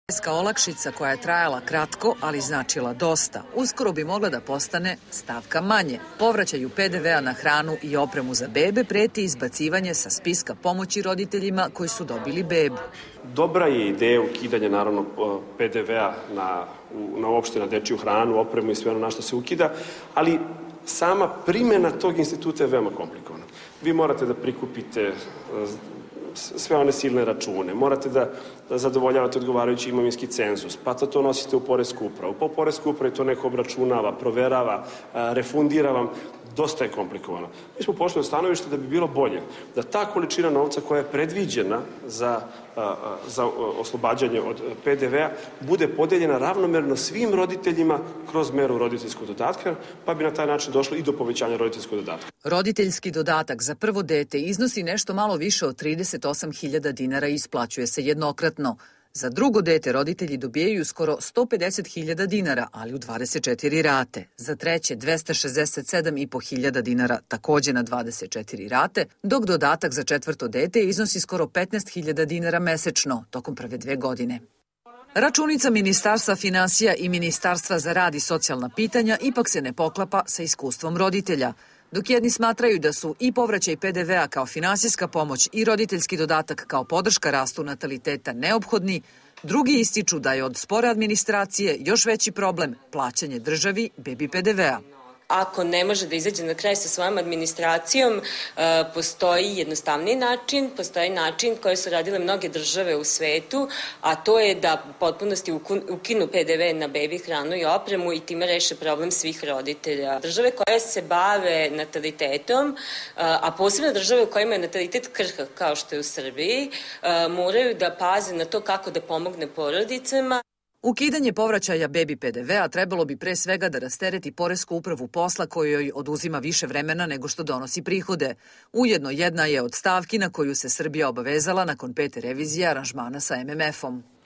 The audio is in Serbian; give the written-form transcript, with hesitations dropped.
Poreska olakšica koja je trajala kratko, ali značila dosta, uskoro bi mogla da postane stavka manje. Povraćaju PDV-a na hranu i opremu za bebe preti izbacivanje sa spiska pomoći roditeljima koji su dobili bebu. Dobra je ideja ukidanja, naravno, PDV-a uopšte na dečiju hranu, opremu i sve ono na što se ukida, ali sama primjena tog instituta je veoma komplikovana. Vi morate da prikupite sve one silne račune, morate da zadovoljavate odgovarajući imovinski cenzus, pa to nosite u poresku upravu. Po poresku upravi to neko obračunava, proverava, refundira vam. Dosta je komplikovano. Mi smo pošli od stanovišta da bi bilo bolje da ta količina novca koja je predviđena za oslobađanje od PDV-a bude podeljena ravnomerno svim roditeljima kroz meru roditeljskog dodatka, pa bi na taj način došlo i do povećanja roditeljskog dodatka. Roditeljski dodatak za prvo dete iznosi nešto malo više od 38.000 dinara i isplaćuje se jednokratno. Za drugo dete roditelji dobijaju skoro 150.000 dinara, ali u 24 rate. Za treće 267.500 dinara, takođe na 24 rate, dok dodatak za četvrto dete iznosi skoro 15.000 dinara mesečno tokom prve 2 godine. Računica Ministarstva finansija i Ministarstva za rad i socijalna pitanja ipak se ne poklapa sa iskustvom roditelja. Dok jedni smatraju da su i povraćaj PDV-a kao finansijska pomoć i roditeljski dodatak kao podrška rastu nataliteta neophodni, drugi ističu da je od spore administracije još veći problem plaćanje državi bebi PDV-a. Ako ne može da izađe na kraj sa svojom administracijom, postoji jednostavniji način, postoji način koji su radile mnoge države u svetu, a to je da u potpunosti ukinu PDV na bebi hranu i opremu i time reše problem svih roditelja. Države koje se bave natalitetom, a posebno države u kojima je natalitet krhak, kao što je u Srbiji, moraju da paze na to kako da pomogne porodicama. Ukidanje povraćaja bebi PDV-a trebalo bi pre svega da rastereti poresku upravu posla kojoj oduzima više vremena nego što donosi prihode. Ujedno jedna je od stavki na koju se Srbija obavezala nakon 5. revizije aranžmana sa MMF-om.